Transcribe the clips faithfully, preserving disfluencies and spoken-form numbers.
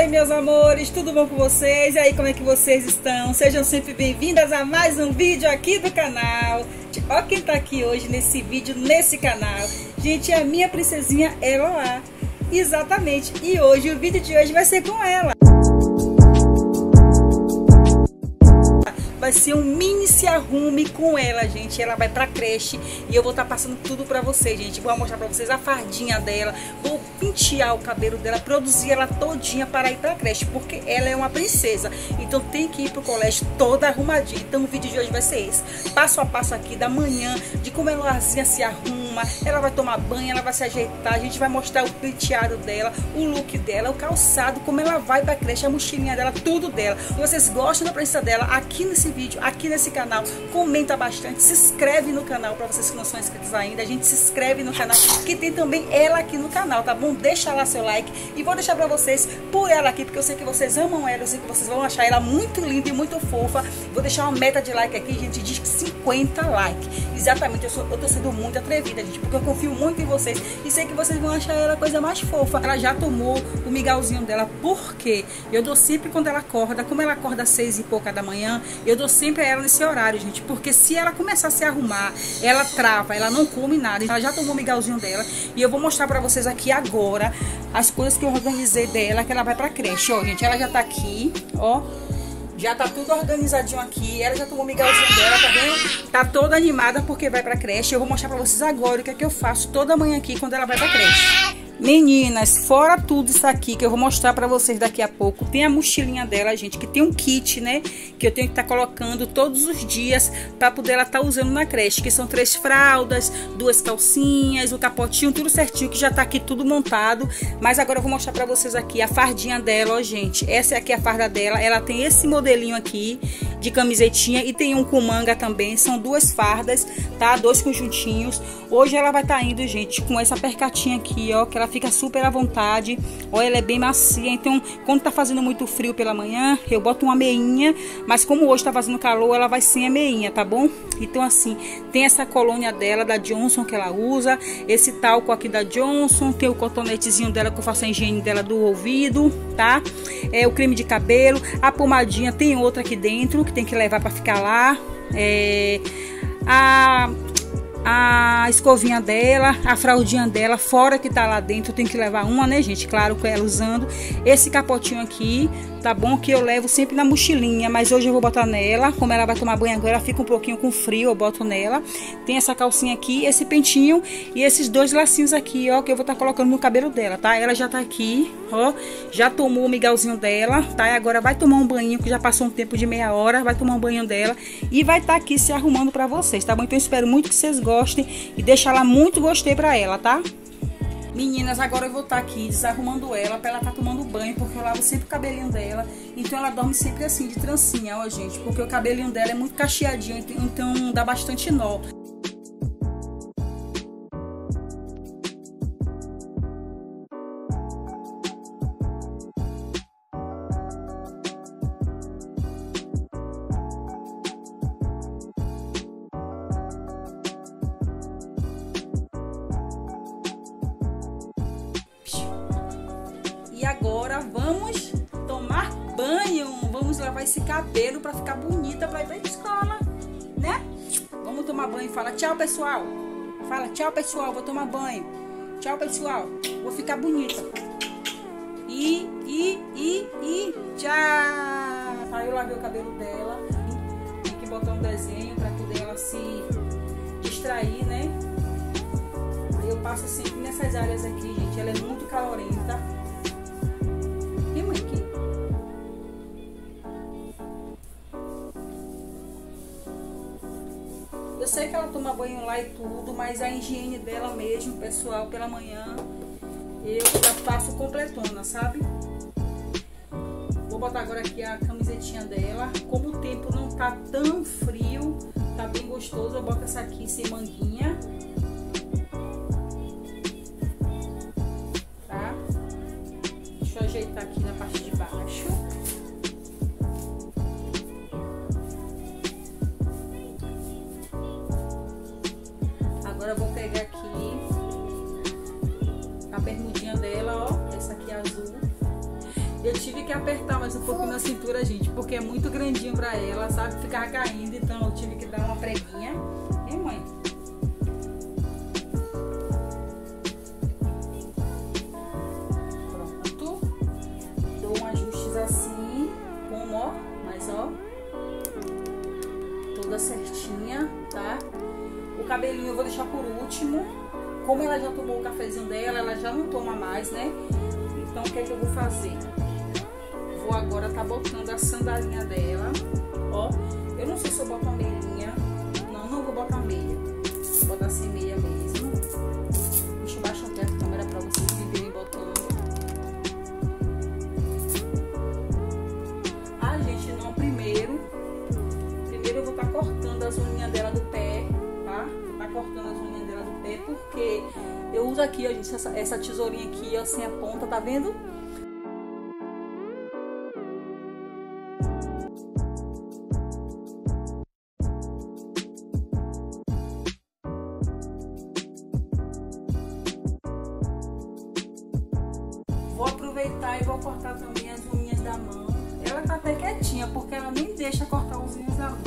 Oi, meus amores, tudo bom com vocês? E aí, como é que vocês estão? Sejam sempre bem-vindas a mais um vídeo aqui do canal. Olha quem tá aqui hoje nesse vídeo, nesse canal. Gente, é a minha princesinha Eloá. Exatamente, e hoje, o vídeo de hoje vai ser com ela. Vai ser um mini se arrume com ela, gente. Ela vai pra creche e eu vou estar tá passando tudo pra vocês, gente. Vou mostrar pra vocês a fardinha dela. Vou pentear o cabelo dela, produzir ela todinha para ir pra creche, porque ela é uma princesa. Então tem que ir pro colégio toda arrumadinha. Então o vídeo de hoje vai ser esse. Passo a passo aqui da manhã, de como a Eloazinha se arruma. Ela vai tomar banho, ela vai se ajeitar. A gente vai mostrar o penteado dela, o look dela, o calçado, como ela vai pra creche, a mochilinha dela, tudo dela. Se vocês gostam da princesa dela, aqui nesse vídeo, aqui nesse canal, comenta bastante, se inscreve no canal, para vocês que não são inscritos ainda, a gente se inscreve no canal, que tem também ela aqui no canal, tá bom? Deixa lá seu like e vou deixar pra vocês por ela aqui, porque eu sei que vocês amam ela, eu sei que vocês vão achar ela muito linda e muito fofa. Vou deixar uma meta de like aqui, gente, de cinquenta likes. Exatamente, eu, sou, eu tô sendo muito atrevida, gente, porque eu confio muito em vocês e sei que vocês vão achar ela a coisa mais fofa. Ela já tomou o mingauzinho dela, porque eu dou sempre quando ela acorda, como ela acorda às seis e pouca da manhã, eu dou sempre a ela nesse horário, gente, porque se ela começar a se arrumar, ela trava, ela não come nada. Ela já tomou o mingauzinho dela e eu vou mostrar pra vocês aqui agora as coisas que eu organizei dela, que ela vai pra creche. Ó, gente, ela já tá aqui, ó, já tá tudo organizadinho aqui. Ela já tomou o mingauzinho dela, tá vendo? Tá toda animada porque vai pra creche. Eu vou mostrar pra vocês agora o que é que eu faço toda manhã aqui quando ela vai pra creche. Meninas, fora tudo isso aqui que eu vou mostrar pra vocês daqui a pouco, tem a mochilinha dela, gente, que tem um kit, né, que eu tenho que estar tá colocando todos os dias pra poder ela estar tá usando na creche, que são três fraldas, duas calcinhas, o capotinho, tudo certinho, que já tá aqui tudo montado. Mas agora eu vou mostrar pra vocês aqui a fardinha dela, ó, gente. Essa aqui é a farda dela, ela tem esse modelinho aqui de camisetinha e tem um com manga também, são duas fardas, tá, dois conjuntinhos. Hoje ela vai estar tá indo, gente, com essa percatinha aqui, ó, que ela fica super à vontade. Olha, ela é bem macia, então quando tá fazendo muito frio pela manhã, eu boto uma meinha, mas como hoje tá fazendo calor, ela vai sem a meinha, tá bom? Então assim, tem essa colônia dela, da Johnson, que ela usa, esse talco aqui da Johnson, tem o cotonetezinho dela que eu faço a higiene dela do ouvido, tá? É o creme de cabelo, a pomadinha tem outra aqui dentro, que tem que levar pra ficar lá, é... a... a escovinha dela, a fraldinha dela, fora que tá lá dentro, eu tenho que levar uma, né, gente? Claro, com ela usando. Esse capotinho aqui, tá bom? Que eu levo sempre na mochilinha, mas hoje eu vou botar nela. Como ela vai tomar banho agora, ela fica um pouquinho com frio, eu boto nela. Tem essa calcinha aqui, esse pentinho e esses dois lacinhos aqui, ó, que eu vou estar tá colocando no cabelo dela, tá? Ela já tá aqui, ó, já tomou o mingauzinho dela, tá? E agora vai tomar um banho, que já passou um tempo de meia hora, vai tomar um banho dela e vai estar tá aqui se arrumando pra vocês, tá bom? Então eu espero muito que vocês gostem e deixar lá muito gostei pra ela, tá? Meninas, agora eu vou estar tá aqui desarrumando ela pra ela estar tá tomando banho, porque eu lavo sempre o cabelinho dela. Então ela dorme sempre assim, de trancinha, ó, gente, porque o cabelinho dela é muito cacheadinho, então dá bastante nó. E agora vamos tomar banho, vamos lavar esse cabelo pra ficar bonita pra ir pra escola, né? Vamos tomar banho, fala tchau, pessoal. Fala tchau, pessoal, vou tomar banho. Tchau, pessoal, vou ficar bonita. E, e, e, e, tchau. Aí eu lavei o cabelo dela, tem que botar um desenho pra poder ela se distrair, né? Aí eu passo sempre nessas áreas aqui, gente, ela é muito calorenta. Aqui. Eu sei que ela toma banho lá e tudo, mas a higiene dela mesmo, pessoal, pela manhã, eu já faço completona, sabe? Vou botar agora aqui a camisetinha dela. Como o tempo não tá tão frio, tá bem gostoso, eu boto essa aqui sem manguinha. Deixa eu ajeitar aqui na parte de baixo. Agora eu vou pegar aqui a bermudinha dela, ó. Essa aqui é azul. Eu tive que apertar mais um pouquinho na cintura, gente, porque é muito grandinho pra ela, sabe? Ficava caindo, então eu tive que dar uma preguinha. Hein, mãe? Pronto. Dou um ajustes assim, como, ó, mas ó, toda certinha, tá? O cabelinho eu vou deixar por último. Como ela já tomou o cafezinho dela, ela já não toma mais, né? Então, o que é que eu vou fazer? Vou agora tá botando a sandalinha dela, ó. Eu não sei se eu boto a meiinha. Não, não vou botar meia. Vou botar sem meia mesmo. Deixa eu baixar até a câmera pra vocês me verem botando. Ah, gente, não, primeiro. Primeiro eu vou estar tá cortando as unhas dela do pé, tá? Vou tá cortando as unhas dela do pé, porque eu uso aqui, ó, gente, essa, essa tesourinha aqui, ó, sem a ponta, tá vendo? Vou aproveitar e vou cortar também as unhas da mão. Ela tá até quietinha, porque ela nem deixa cortar as unhas da mão.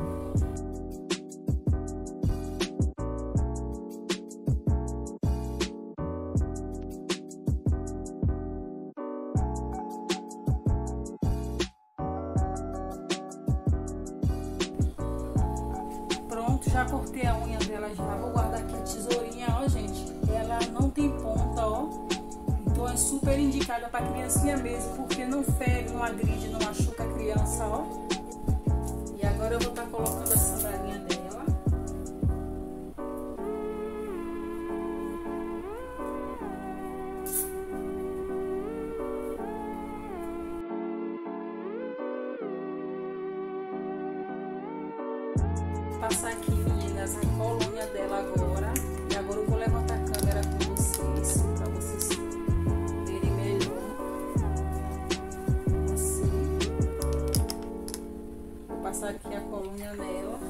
Pronto, já cortei a unha dela já. Vou guardar aqui a tesourinha, ó, gente. Ela não tem ponta, ó. Então é super indicada para criancinha mesmo, porque não fere, não agride, não machuca a criança, ó. E agora eu vou estar colocando a sandalinha dela. Vou passar aqui, meninas, a colônia dela agora. E agora eu vou levantar a câmera com vocês, para vocês verem melhor. Assim. Vou passar aqui a colônia dela.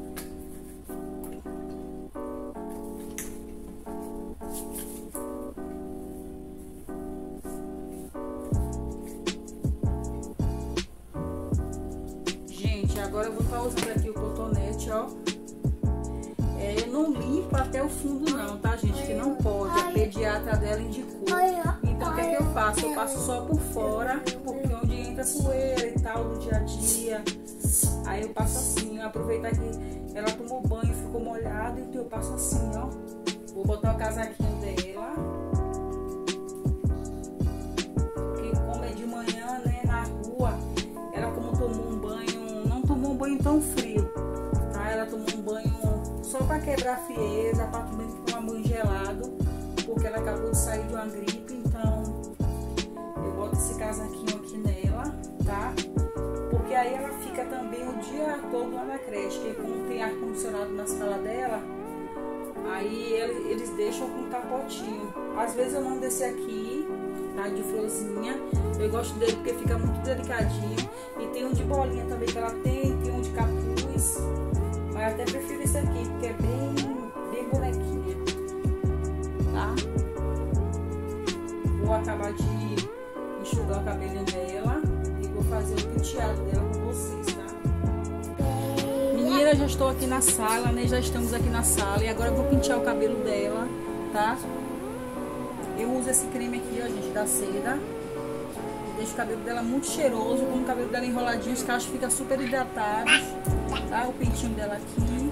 Gente, agora eu vou estar usando aqui o cotonete, ó. É, eu não limpo até o fundo não, tá, gente? Que não pode, a pediatra dela indicou. Então, o que é que eu faço? Eu passo só por fora, porque onde entra sueira e tal, do dia a dia. Aí eu passo assim, aproveitar que ela tomou banho, ficou molhada, então eu passo assim, ó. Vou botar o casaquinho dela. Porque como é de manhã, né, na rua, ela como tomou um banho, não tomou um banho tão frio, tá? Ela tomou um banho só pra quebrar a frieza, pra também tomar banho gelado, porque ela acabou de sair de uma gripe, então eu boto esse casaquinho aqui nela, tá? Porque aí ela fica também o dia todo lá na creche, porque como tem ar-condicionado na sala dela, aí eles deixam com um capotinho. Às vezes eu mando esse aqui, tá? De florzinha. Eu gosto dele porque fica muito delicadinho. E tem um de bolinha também que ela tem, tem um de capuz. Mas eu até prefiro esse aqui, porque é bem, bem bonequinha, tá? Vou acabar de enxugar o cabelinho dela e vou fazer o penteado dela com vocês, tá? Menina, já estou aqui na sala, né? Já estamos aqui na sala e agora eu vou pentear o cabelo dela, tá? Eu uso esse creme aqui, ó, gente, da seda. Deixa o cabelo dela muito cheiroso, como o cabelo dela enroladinho, os cachos ficam super hidratados, tá? O pentinho dela aqui.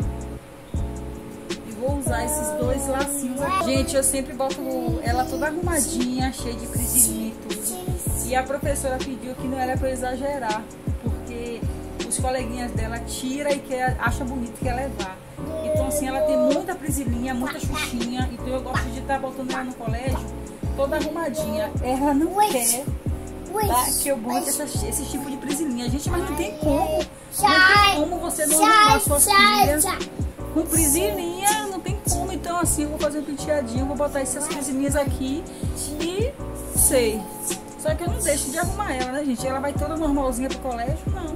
E vou usar esses dois lacinhos aqui. Gente, eu sempre boto ela toda arrumadinha, cheia de presilhinha e tudo. E a professora pediu que não era pra eu exagerar, porque os coleguinhas dela tiram e quer, acha bonito, quer levar. Então assim, ela tem muita presilhinha, muita xuxinha, então eu gosto de estar botando ela no colégio toda arrumadinha. Ela não quer, tá, que eu bote essa, esse tipo de presilhinha. Gente, mas não tem como. Não tem como você não arrumar suas filhas com presilhinha, não tem como. Então assim, eu vou fazer um penteadinho, vou botar essas presilhinhas aqui e sei. Só que eu não deixo de arrumar ela, né, gente? Ela vai toda normalzinha pro colégio, não.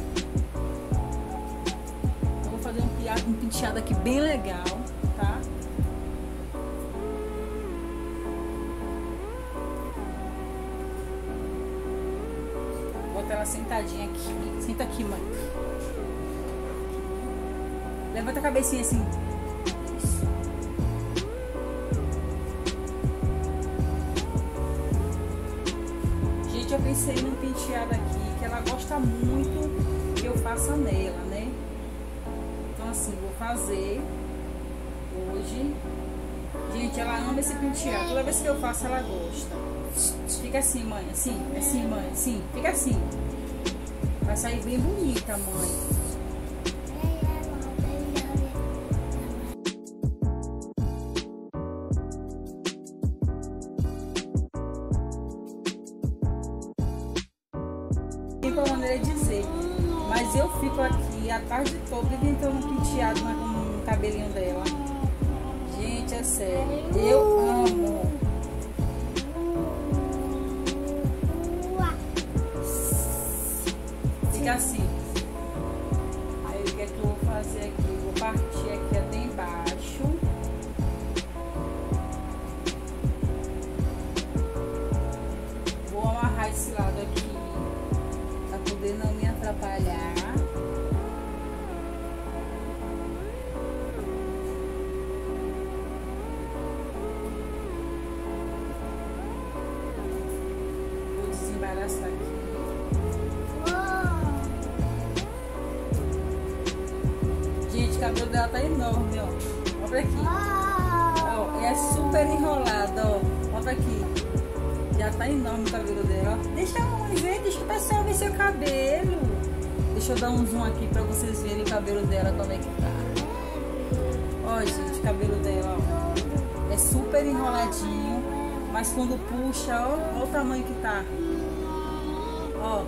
Eu vou fazer um penteado, um penteado aqui bem legal, tá? botar ela sentadinha aqui. Senta aqui, mãe. Levanta a cabecinha assim. Isso. Gente, eu pensei num penteado aqui que ela gosta muito que eu faça nela, né? Então assim, vou fazer hoje. Gente, ela ama esse penteado. Toda vez que eu faço, ela gosta. Fica assim, mãe. Assim, assim, mãe. Assim, fica assim. Vai sair bem bonita, mãe. Tem uma maneira de dizer. Mas eu fico aqui a tarde toda inventando um penteado no cabelinho dela. Gente, é sério. Eu amo. Fica assim. Aí o que é que eu vou fazer aqui? Vou partir aqui até embaixo. Vou amarrar esse lado aqui pra poder não me atrapalhar. Vou desembaraçar aqui. Gente, o cabelo dela tá enorme, ó. Olha aqui. Ó, é super enrolado, ó. Olha aqui. Já tá enorme o cabelo dela, ó. Deixa a mãe ver, deixa o pessoal ver seu cabelo. Deixa eu dar um zoom aqui pra vocês verem o cabelo dela, como é que tá. Ó, gente, o cabelo dela, ó. É super enroladinho, mas quando puxa, ó, olha o tamanho que tá. Ó.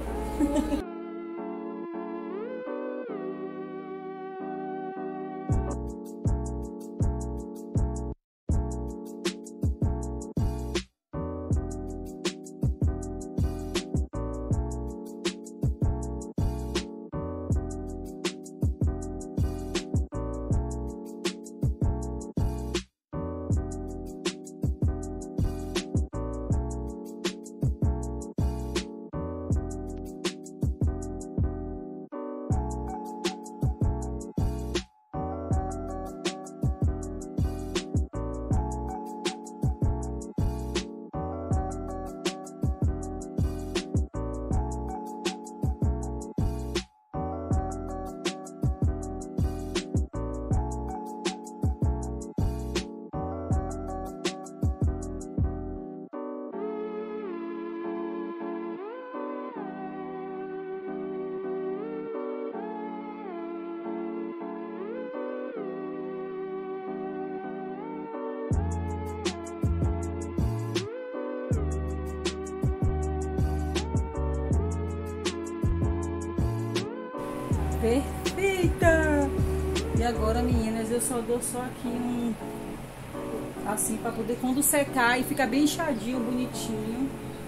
Perfeita! E agora, meninas, eu só dou só aqui um assim pra poder quando secar e ficar bem inchadinho, bonitinho.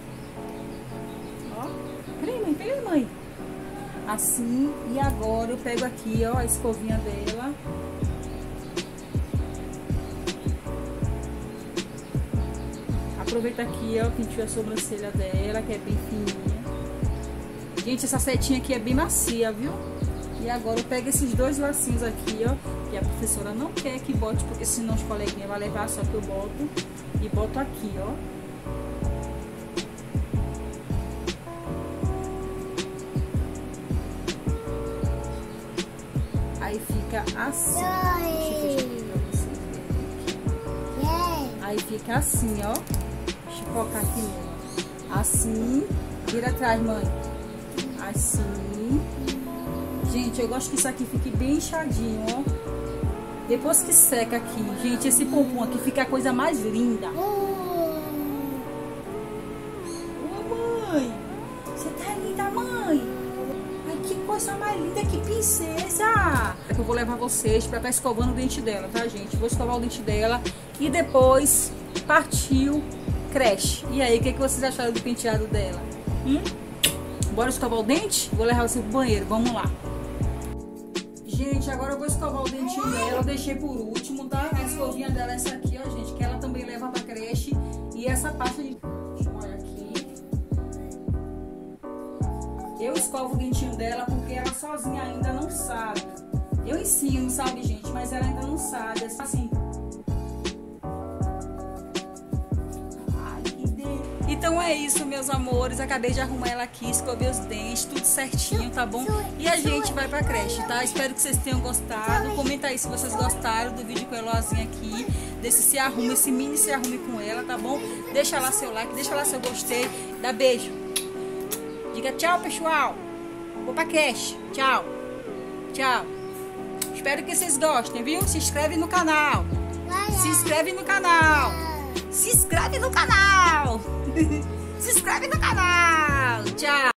Ó, peraí, mãe, peraí, mãe. Assim, e agora eu pego aqui, ó, a escovinha dela. Aproveita aqui, ó, pintei a sobrancelha dela, que é bem fininha. Gente, essa setinha aqui é bem macia, viu? E agora eu pego esses dois lacinhos aqui, ó, que a professora não quer que bote, porque senão os coleguinhas vão levar, só que eu boto e boto aqui, ó. Aí fica assim. Deixa eu ver pra vocês verem. Aí fica assim, ó. Deixa eu colocar aqui mesmo. Assim. Vira atrás, mãe. Assim. Gente, eu gosto que isso aqui fique bem inchadinho, ó. Depois que seca aqui, gente, esse pompom aqui fica a coisa mais linda. Ô, mãe! Você tá linda, mãe! Ai, que coisa mais linda, que princesa! Eu vou levar vocês pra estar escovando o dente dela, tá, gente? Vou escovar o dente dela e depois partiu creche. E aí, o que, que vocês acharam do penteado dela? Hum? Bora escovar o dente? Vou levar você pro banheiro, vamos lá. Gente, agora eu vou escovar o dentinho dela. Eu deixei por último, tá? A escovinha dela é essa aqui, ó, gente. Que ela também leva pra creche. E essa pasta de... Deixa eu olhar aqui. Eu escovo o dentinho dela porque ela sozinha ainda não sabe. Eu ensino, sabe, gente? Mas ela ainda não sabe. Assim. Então é isso, meus amores. Acabei de arrumar ela aqui, escovei os dentes, tudo certinho, tá bom? E a gente vai pra creche, tá? Espero que vocês tenham gostado. Comenta aí se vocês gostaram do vídeo com a Eloazinha aqui. Desse se arrume, esse mini se arrume com ela, tá bom? Deixa lá seu like, deixa lá seu gostei. Dá beijo. Diga tchau, pessoal. Vou pra creche. Tchau. Tchau. Espero que vocês gostem, viu? Se inscreve no canal. Se inscreve no canal. Se inscreve no canal. Se inscreve no canal. Tchau.